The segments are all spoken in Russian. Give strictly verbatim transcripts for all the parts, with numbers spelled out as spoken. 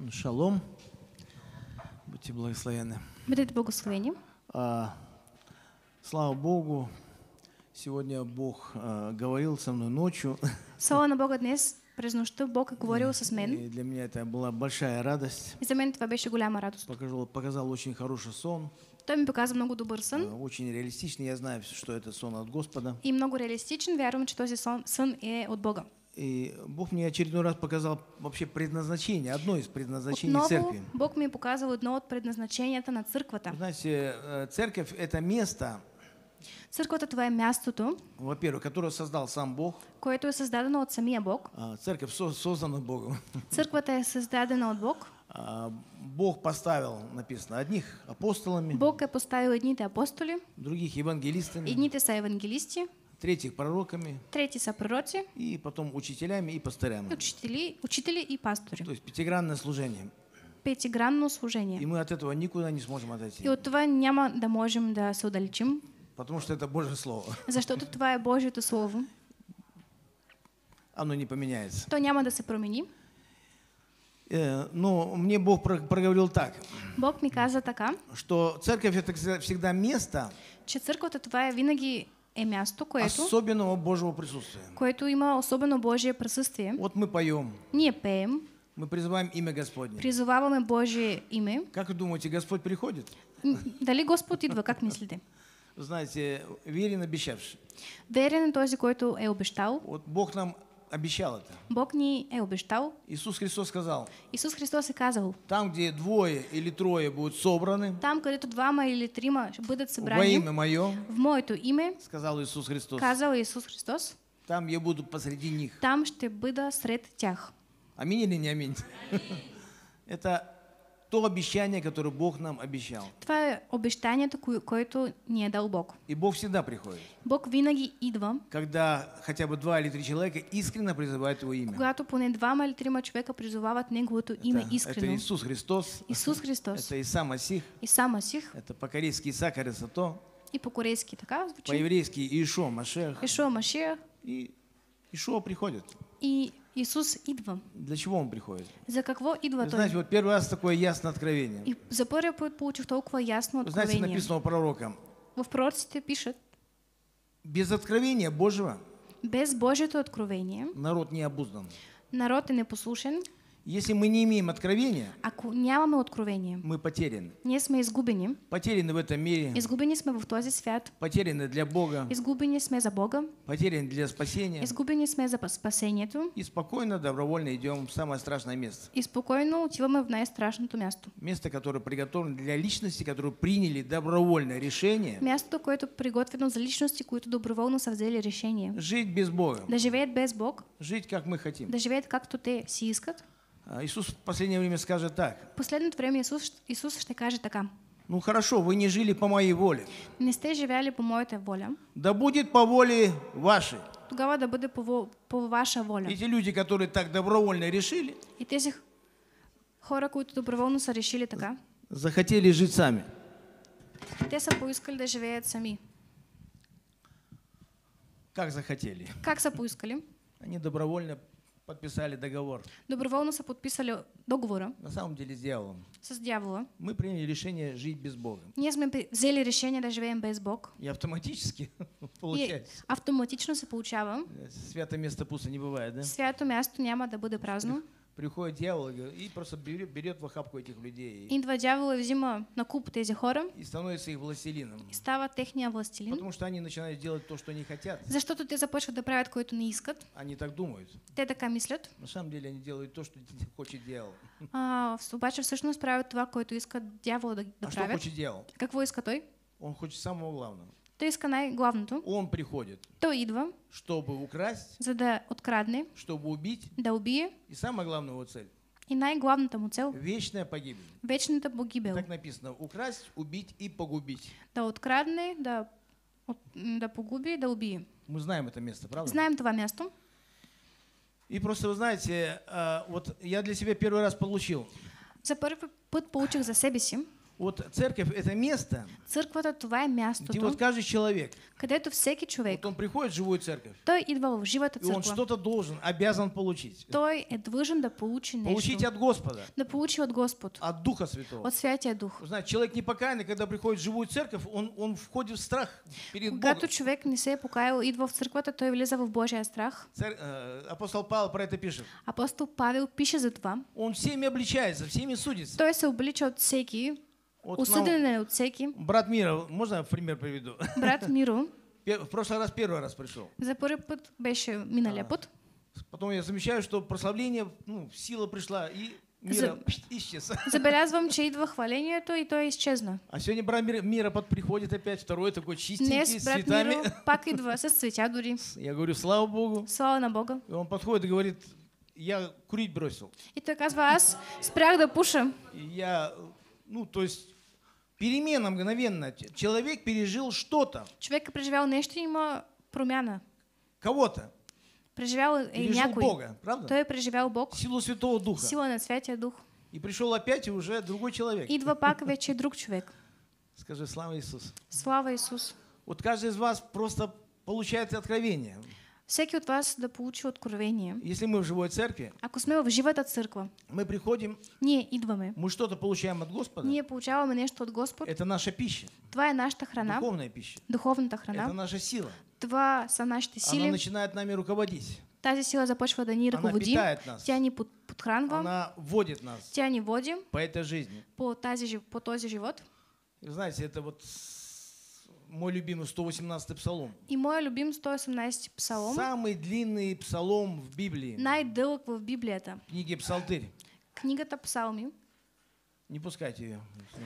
Шалом. Будьте благословенны. Бъдете благословени. А, слава Богу, сегодня Бог а, говорил со мной ночью. Слава на Бога, днес през нощта Бог е говорил с мен. И для меня это была большая радость. И за мен това беше голяма радост. Показал, показал очень хороший сон. Той ми показа много добър сън. А, очень реалистичный. Я знаю, что это сон от Господа. И много реалистичен. Вярвам, че този сън, сън е от Бога. И Бог мне очередной раз показал вообще предназначение, одно из предназначений Отново, церкви. Бог ми е показал едно от предназначенията на църквата. Знаете, церковь — это место, Църквата това е мястото, во-первых, которое создал сам Бог. което е създадено от самия Бог. Церковь создана Богом. Църквата е създадена от Бог. Бог поставил, написано, одних апостолами, Бог е поставил едните апостоли, других евангелистами, едните са евангелисти, третьих пророками, трети са пророци, и потом учителями и пастырями. учители, учители и пастори. То есть пятигранное служение. Петигранно служение. И мы от этого никуда не сможем отойти. И от това няма да можем да се отдалечим, потому что это Божье Слово. защото това е Божието Слово. Оно не поменяется. То няма да се промени. Но мне Бог проговорил так. Бог ми каза така, что церковь — это всегда место, че църквата това е винаги е място, което, особенного Божьего присутствия. което има особено Божие присъствие. Вот мы поем. Ние пеем. Мы призываем имя Господне. Призоваваме Божие име. Как вы думаете, Господь приходит? Дали Господ идва, как мислите? Знаете, верен обещавший. Верен е този, който е обещал. Вот Бог нам обещал это. Бог ни е обещал. Иисус Христос сказал. Исус Христос е казал. Там, где двое или трое будут собраны. Там, където двама или трима ще бъдат събрани. Во имя Мое. В моето име. Сказал Иисус Христос. Казал Исус Христос. Там я буду посреди них. Там ще бъда сред тях. Аминь или не аминь? Это то обещание, которое Бог нам обещал. Това е обещанието, което ни е дал Бог. И Бог всегда приходит. Бог винаги идва. Когда хотя бы два или три человека искренне призывают Его имя. Когато поне двама или трима човека призовават Неговото име искрено. Это Иисус Христос. Исус Христос. Это Иса Масих. Иса Масих. Это по-корейски Иса Харисато. И по-корейски така звучи. По-еврейски Иешуа Машиах. Иешуа Машиах. И Иешуа приходит. И Исус идва. Для чего Он приходит? За какво идва Той? Знаете, вот первый раз такое ясное откровение. И за първи път получих толкова ясно откровение. Знаете, написано у пророка. В пророците пишат. Без откровения Божьего. Без Божието откровение. Народ не обуздан. Народ е непослушен. Если мы не имеем откровения, ако нямаме откровение, мы потеряны. Ние сме изгубени. Потеряны в этом мире. Изгубени сме в този свят. Потеряны для Бога. Изгубени сме за Бога. Потеряны для спасения. Изгубени сме за спасението. И спокойно, добровольно идем в самое страшное место. И спокойно отиваме в най-страшното място. Место, которое приготовлено для личности, которые приняли добровольное решение. Мястото, което е приготвено за личности, които доброволно са взели решение. Жить без Бога. Да живеят без Бог. Жить как мы хотим. Да живеят както те си искат. Иисус в последнее время скажет так. В последното време Исус, Исус ще каже така. Ну хорошо, вы не жили по моей воле. Не сте живяли по моята воля. Да будет по воле вашей. Тогава да бъде по, по ваша воля. Эти люди, которые так добровольно решили. И тези хора, които доброволно са решили така. Захотели жить сами. Те са поискали да живеят сами. Как захотели? Как са поискали? Они добровольно подписали договор. Доброволно са подписали договора. На самом деле с дьяволом. С дьявола. Мы приняли решение жить без Бога. Ние сме взели решение да живеем без Бог. И автоматически получается. И автоматично се получава. Свято место пусто не бывает, да? Свято място няма да бъде празно. Приходит дьявол и просто берет, берет в охапку этих людей. Идва дьявол и взима на куп тези хора. И становится их властелином. И става техния властелин. Потому что они начинают делать то, что не хотят. Защото те започват да правят, което не искат. Они так думают. Те така мислят. На самом деле они делают то, что хочет дьявол. А, обаче всъщност правят това, което иска дьявол да, да а правят. Что хочет дьявол? Какво иска той? Он хочет самого главного. Той иска най-главното. Он приходит. Той идва. Чтобы украсть. За да открадне. Чтобы убить. Да убие. И самая главная его цель. И най-главната му цел. Вечная погибель. Вечната погибел. Так написано: украсть, убить и погубить. Да открадне, да, да погуби, да убие. Мы знаем это место, правда? Знаем това място. И просто вы знаете, вот я для себя первый раз получил. За първи път получих за себе си. Вот церковь — это место, Църквата, това е где мястото, вот каждый человек, където всеки човек, вот он приходит в живую церковь, той идва в живата и он църква. что-то должен, обязан получить. Той е длъжен да получи Получить нещо. от Господа, Да получи от Господ, от Духа Святого. от Святия Дух. Вы знаете, человек непокаянный, когда приходит в живую церковь, он, он входит в страх перед Когато Богом. човек не се е покаял, идва в църквата, той влиза в Божия страх. Царь, э, апостол Павел про это пишет. Апостол Павел пише за това. Он всеми обличается, всеми судится. Той се облича от всеки, Вот к нам осъден е от всеки. брат Мира, можно я в пример приведу? Брат Миро Пе- В прошлый раз первый раз пришел. за първи път беше миналия път. Потом я замечаю, что прославление, ну, сила пришла, и Мира За- исчез. Забелязвам, че идва хвалението и той изчезна. А сегодня брат Мира, Мира под- приходит опять, второй такой чистенький, Днес с брат цветами. Миро пак идва с цветя дори. Я говорю, слава Богу. Слава на Бога. И он подходит и говорит, я курить бросил. И той казва, аз спрях да пуша. И я, ну, то есть перемена мгновенно. Ч- Человек пережил что-то, Човек е преживял нещо и има промяна. кого-то. Преживял е Пережил някой. Бога, правда? Той е преживял Бог, Силу Святого Духа. сила на Святия Дух. И пришел опять и уже другой человек. Идва пак вече друг човек. Скажи, слава Иисусу. Слава Исус. Вот каждый из вас просто получает откровение. Всеки от вас да получи откровение. Если мы в живой церкви, Ако сме в живата църква, мы приходим, ние идваме. мы что-то получаем от Господа. Ние получаваме нещо от Господ. Это наша пища, Това е нашата храна, духовная пища. духовната Это храна. наша сила. Това са нашите Она сили. начинает нами руководить. Тази сила започва да ни Она ръководи. питает нас. Тя ни под- подхранва. Она вводит нас Тя ни води по этой жизни. по, тази, жи- по този живот. И знаете, это вот мой любимый сто восемнадцатый псалом. И моя любим сто осемнадесети псалом, Самый длинный псалом в Библии. най-дълъг в Библията. В книге Псалтырь. Книгата Псалми. Не пускайте ее.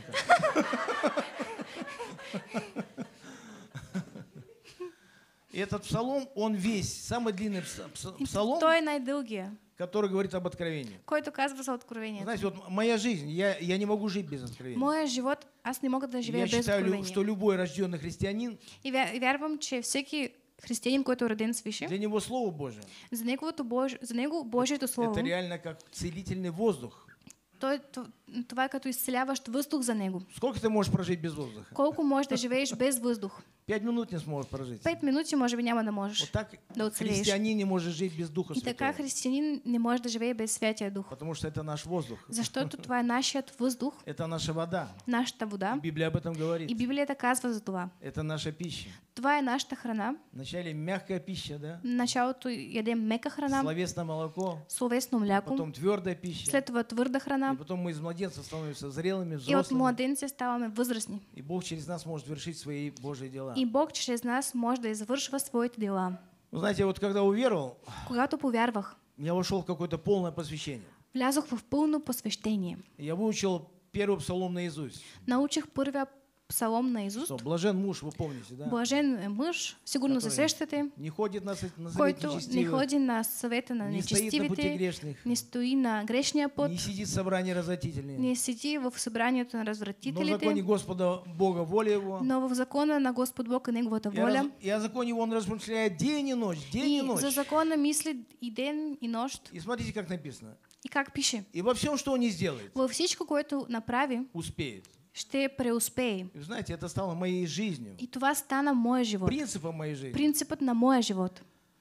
И этот псалом, он весь, самый длинный пс- пс- И псалом, той е най-дългия, который говорит об откровении. който казва за откровението. Знаете, вот моя жизнь, я, я не могу жить без откровения. Моя живот, аз не мога да живея Я без считаю, лю- откровение. что любой рожденный христианин, И вя- и вярвам, че всеки християнин, който е роден свише, для него Слово Божие, за, неговото Бож... за него Божието Слово, это реально как целительный воздух. той, т- това е като изцеляващ въздух за него. Сколько ты можешь прожить без воздуха? Колко можеш да живееш без въздух? Пять минут не сможешь прожить. Пет минути може би няма да Вот можеш. так Да оцелеешь. христианин не может жить без Духа И така Святого. християнин не може да живее без Святия Дух. Потому что это наш воздух. Защото това е нашият въздух, Это наша вода. нашата вода. Библия об этом И говорит. Библията казва за това. Это наша пища. Това е нашата храна. Вначале мягкая пища, да? В началото ядем мека храна, Словесное молоко, словесно мляко, потом твердая пища. след това твърда И храна. потом мы из младенцев становимся зрелыми, И от взрослыми. младенци ставаме възрастни. И Бог через нас может вершить свои Божьи дела. И Бог чрез нас може да извършва своите дела. Вы знаете, вот когда уверовал, Когато повярвах, я вошел в какое-то полное посвящение. влязох в пълно посвещение. И я выучил первый псалом наизусть. Научих първия псалом на Изуст. Что, блажен муж, вы помните, да? Блажен е мъж, сигурно се Который сещате, Не ходит на, с- на совет който не нечестивых, ходи на съвета на не стоит на пути нечестивите, грешных, не стои на грешния път, не сидит в собрании разотительных, не седи в събранието на но в законе развратителите, Господа Бога воля Его. но в закона на Господ Бог е Неговата И о воля. раз- И о законе Его он размышляет день и ночь, день и И ночь. за закона мисли и ден, и нощ. И смотрите, как написано. И как пише? И во всем, что он не сделает, Във всичко, което направи, успеет. ще преуспее. И вы знаете, это стало моей жизнью, И това стана моя живот. принципом моей жизни. Принципът на моя живот.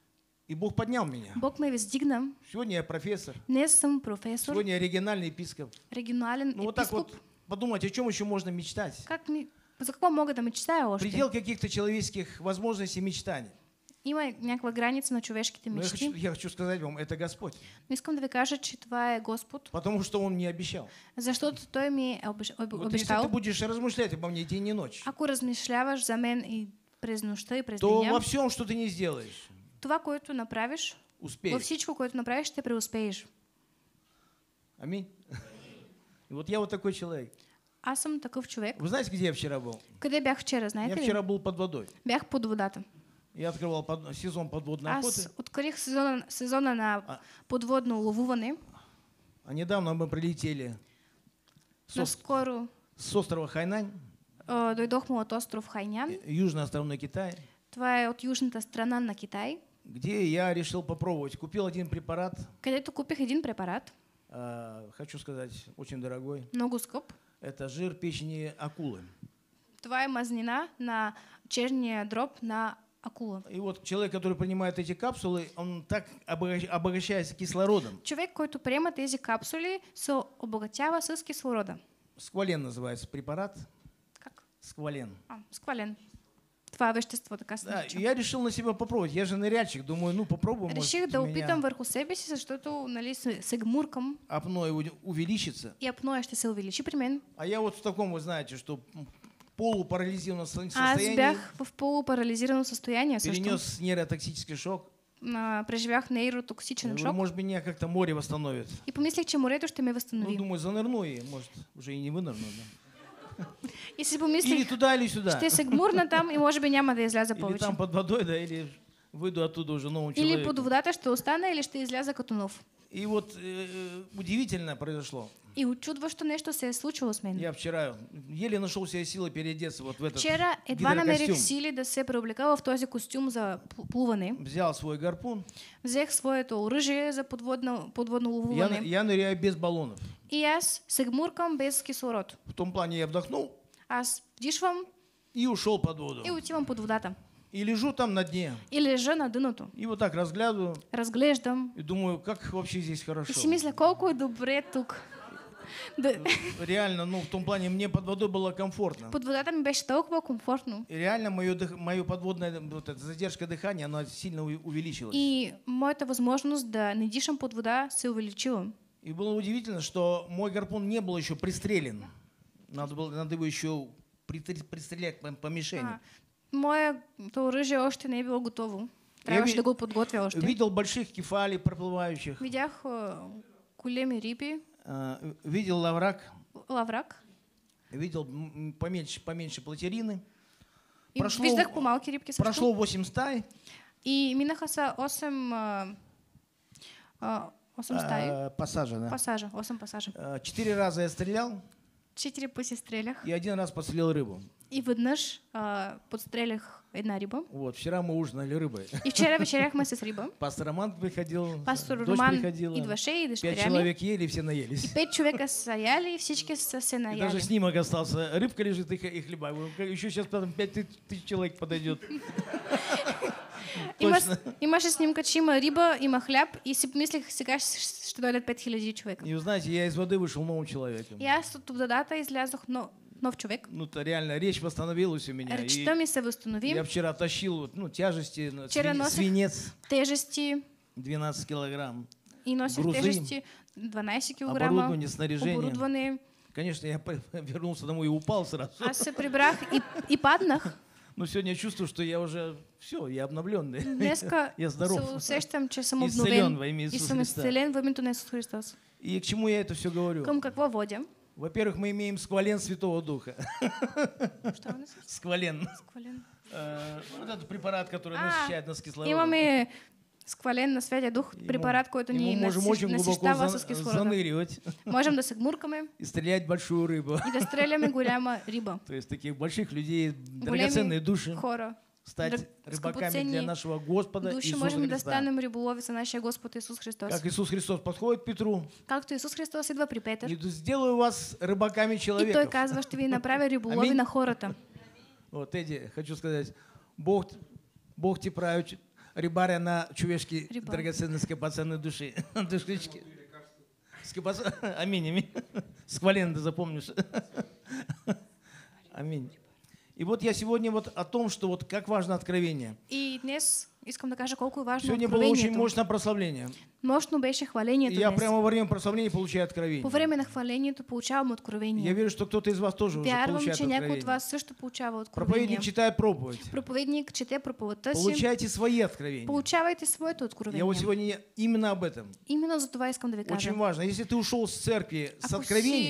И Бог поднял меня. Бог ме издигна. Сегодня я профессор, Днес съм професор, сегодня я региональный епископ. регионален Ну вот так епископ. вот подумать, о чем еще можно мечтать. Как ми... За какво мога да мечтая още? Предел каких-то человеческих возможностей и мечтаний. Има някаква граница на човешките Но я хочу, мечти. я хочу сказать вам, это Господь. Но искам да ви кажа, че това е Господ, Потому что Он мне обещал. защото Той ми е обещ- об- Вот если ты обещал. будешь размышлять обо мне день и ночь, Ако размишляваш за мен и през нощта и през то деня, во всем, что ты не сделаешь, това, което направиш, във успеешь. всичко, което направиш, ще преуспееш. Аминь. И вот я вот такой человек. Аз съм такъв човек. Вы знаете, где я вчера был? Къде бях вчера, Я знаете ли? вчера был под водой. Бях под водата. Я открывал под- сезон подводной охоты. Аз открих сезона, сезона на А- подводно ловуване. А недавно мы прилетели с, ос- Наскоро с острова Хайнань, а, дойдохме от остров Хайнян. э, южно-островной Китай, Това е от южната страна на Китай, где я решил попробовать. Купил один препарат. където купих един препарат. э, хочу сказать, очень дорогой. много скъп. Это жир печени акулы. Това е мазнина на черния дроб на акула. И вот человек, который принимает эти капсулы, он так обогащ- обогащается кислородом. Човек, който приема тези капсули, се обогатява с кислорода. Сквален называется препарат. Как? Сквален. А, сквален. Това е вещество, така се Да, нарича. и я решил на себя попробовать. Я же ныряльщик. Думаю, ну попробуем. может, Реших да у меня опитам върху себе си, защото нали, се, се гмуркам апноэ у- увеличится. и апноя ще се увеличи при мен. А я вот в таком, вы знаете, что полупарализированном со- Аз состоянии бях в полупарализирано състояние също. перенес нейротоксический шок. А, преживях Я нейротоксичен говорю, шок может, меня как-то море восстановит. и помислих, че морето ще ме Ну, възстанови. думаю, занырну и, может, уже и не вынырну. Да. И си Или помислих, туда, или сюда. ще се гмурна там и може би няма да изляза Или повече. там под водой, да, или выйду оттуда уже новым Или человеком. под водата ще остана, или ще изляза като нов. И вот э, удивительно произошло. И очудващо нещо се е случило с мен. Я вчера еле нашел себе силы переодеться вот в этот Вчера едва намерих гидрокостюм. сили да се преоблека в този костюм за пл- плуване. Взял свой гарпун. Взех своето оръжие за подводно, подводно Я, ловуване. я ныряю без баллонов. И аз се гмуркам без кислород. В том плане я вдохнул Аз вдишвам и ушел под воду. и отивам под водата. И лежу там на дне. И лежа на дъното. И вот так разглядываю. Разглеждам. И думаю, как вообще здесь И хорошо. си мисля, колко е добре тук. Да. Реально, ну в том плане мне под водой было комфортно. Под водата ми беше толкова комфортно. И реально мое, дых- мое подводное, вот эта задержка дыхания, она сильно у- увеличилась. И моята възможност да не дишам под вода се увеличила. И было удивительно, что мой гарпун не был еще пристрелен. Надо было, надо его еще притр- пристрелять по, по мишени. А, моето оръжие още не е било готово. Трябваше ви- да го подготвя още. Видел больших кефалей проплывающих. Видях а, големи риби, а, Видел лаврак. лаврак. Видел м, поменьше, поменьше платерины. И Прошло- виждах по-малки рибки също. Прошло восемь стай. И минаха са осем, а, а, осем стаи. а, Пассажа, да. Пасажа, осем пасажа. А, Четыре раза я стрелял Четири пъти стрелях. и один раз подстрелил рыбу. И веднъж а, подстрелях една риба. Вот, вчера мы ужинали рыбой. И вчера вечеряхме с риба. Пастор Роман приходил, Пастор дочь Роман приходила. идваше и Пять дъщеря ми. человек ели, все наелись. Пет човека са яли и всички са се И наяли. даже снимок остался. Рыбка лежит и х- и хлеба. Я говорю, «Как- Еще сейчас потом пять ты- тысяч человек подойдет. Има, Точно. имаше снимка, че има риба, има хляб и си помислих, сега ще, ще дойдат пет хиляди човека. И вы знаете, я из воды вышел новым человеком. И аз от водата излязох но, нов човек. Ну, то реально, речь восстановилась у меня. И Речта ми се възстанови, я вчера тащил вот, ну, тяжести, ну, Вчера сви- носих- свинец тежести двенадцать килограмм, и носих Грузи, тежести дванайсет килограма, оборудование, снаряжение. оборудване. Конечно, я по- вернулся домой и упал сразу. Аз се прибрах и, и паднах. Но сегодня я чувствую, что я уже все, я обновленный. Днеска Я се здоров. усещам, че съм Изцелен обновен во имя и Исуса съм Христа. изцелен в името на Исус Христос. И к чему я это все говорю? Към какво водя? Во-первых, мы имеем сквален Святого Духа. Що не се Сквален. сквален? Э, Вот этот препарат, который А, насыщает нас кислородом. Имаме сквален на Святия Дух, Ему- препарат, който ни ему можем очень глубоко насищава за- с кислорода. заныривать Можем да се гмуркаме и стрелять в большую рыбу. и да стреляме голяма риба. То есть таких больших людей, Големи драгоценные души, хора, стать драг- рыбаками скъпоценни для нашего Господа души, Иисуса можем да Христа. станем риболови за нашия Господ Исус Христос. Как Иисус Христос подходит к Петру, Както Исус Христос идва при Петър и сделаю вас рыбаками и той человеков. казва, ще ви направя риболови Аминь. на хората. Вот, Эдди, хочу сказать, Бог, Бог ти прави ч- рибаря на човешки Рибар. драгоценные скопоценные души. Душечки. Скопоц- Аминь, аминь. Сквален, да запомнишь. Аминь. И вот я сегодня вот о том, что вот как важно откровение. И днес искам да кажа колко е важно Сегодня было очень откровението. мощное прославление. Мощно беше И хвалението я днес. прямо во время прославления получаю откровение. По време на хвалението получавам Я откровение. верю, что кто-то из вас тоже уже Вярвам, получает че някой от откровение. вас също получава откровение. Проповедник читает проповедь. Проповедник чете проповедта си. Получайте свои откровения. Получавайте своето Я вот откровение. сегодня именно об этом. Именно за това искам да ви Очень кажа. важно. Если ты ушел с церкви с Ако откровением, си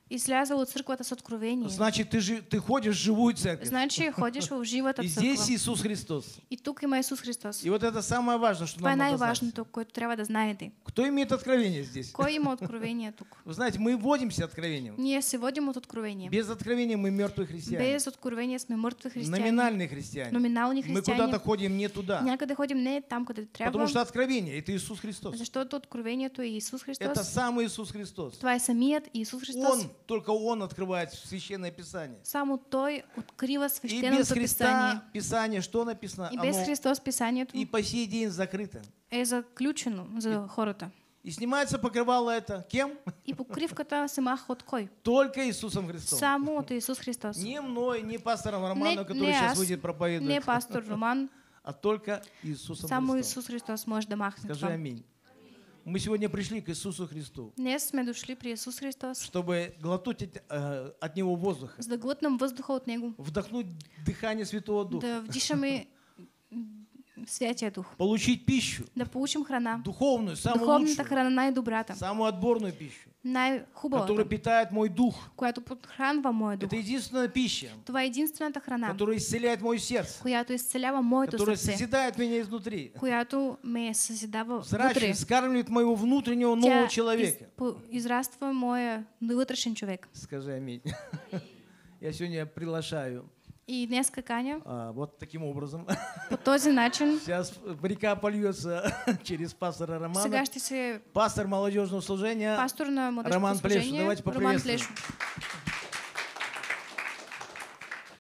излязъл от църквата с откровение. Значит, ты, жи- ты ходишь в живую церковь. Значи ходиш в живата И църква. здесь Иисус Христос. И тук има Исус Христос. И вот это самое важное, что Това е нам надо знать. най-важното, което трябва да знаете. Кто имеет откровение здесь? Кой има откровение тук? Вы знаете, мы водимся откровением. Ние се водим от откровение. Без откровения мы мертвые христиане. Без откровение сме мъртви християни. Номинальные христиане. Номинални Мы християни. куда-то ходим не туда. Някъде ходим не там, къде трябва. Потому что откровение — это Иисус Христос. Защото откровението е Исус Христос. Это сам Иисус Христос. Това е самият Исус Христос. Он, только Он открывает Священное Писание. Само Той открива И без свещеното писание. Христа Писание, что написано? И без Оно Христос писанието и по сей день закрыто. е заключено за хората. И снимается покрывало это кем? И покривката се маха от кой? Только Иисусом Христом. Само от Исус Христос. Не мной, не пастором Не, Романом, который не сейчас аз, выйдет не проповедует, пастор Роман, а только Иисусом само Христом. Исус Христос може да махне Скажи това. аминь. Мы сегодня пришли к Иисусу Христу, Днес сме дошли при Исус Христос, чтобы глотнуть от, э, от Него воздуха, за да глътнем въздуха от Него, вдохнуть дыхание Святого Духа, да вдишаме Святия Дух, получить пищу, да получим храна, духовную, самую духовната лучшую, храна най-добрата, самую отборную пищу, которая най-хубавата, питает мой дух. която подхранва моя дух. Это единственная пища, Това е единствената храна, которая исцеляет мое сердце, която изцелява моето которая сърце, созидает меня изнутри, която ме съзидава вътре. взращивает, скармливает моего внутреннего нового Тя из, человека. по, израства моя вътрешен човек. Скажи аминь. Я сегодня приглашаю И днес каня а, вот таким образом. по този начин. Сейчас река польется через пастора Романа. Сега ще се Пастор молодежного служения пастор на Роман младежкото Плешев. служение Давайте Роман поприветствуем. Плешев.